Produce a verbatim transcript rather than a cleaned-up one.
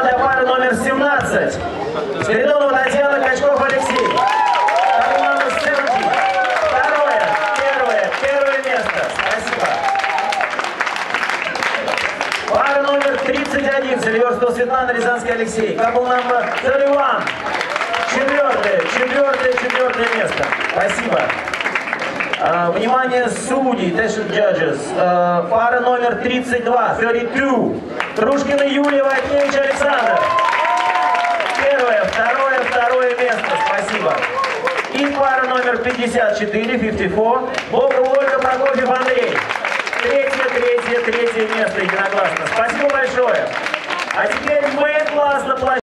для пары номер семнадцать. Спиридонова Татьяна, Качков Алексей. Пара номер семнадцать. Второе, первое, первое место. Спасибо. Пара номер тридцать один. Селиверстова Светлана, Рязанский Алексей. Кабл номер тридцать один. Четвертое, четвертое, четвертое место. Спасибо. Uh, внимание, судей, Test Judges. Uh, пара номер тридцать два, тридцать два. Трушкина Юлия, Ватневич Александр. Первое, второе, второе место. Спасибо. И пара номер пятьдесят четыре, пятьдесят четыре. Бокова Ольга, Прокофьев Андрей. Третье, третье, третье место единогласно. Спасибо большое. А теперь мы классно площадь.